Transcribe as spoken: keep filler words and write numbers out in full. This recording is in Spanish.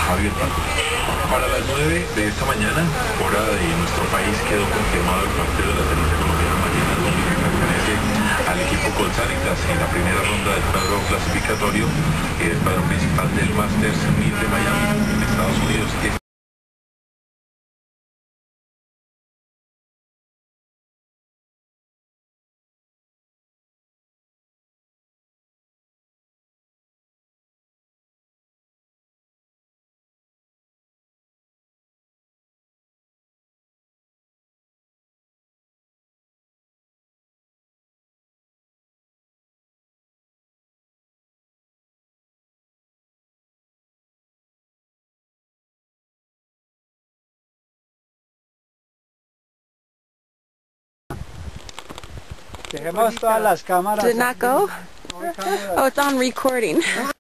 abierta. Para las nueve de esta mañana, hora de nuestro país, quedó confirmado el partido de la tenista colombiana Mariana López, que pertenece al equipo Colsanitas en la primera ronda del cuadro clasificatorio y del cuadro principal del Masters mil de Miami en Estados Unidos. Dejemos todas las cámaras. Did it not go? Oh, it's on recording.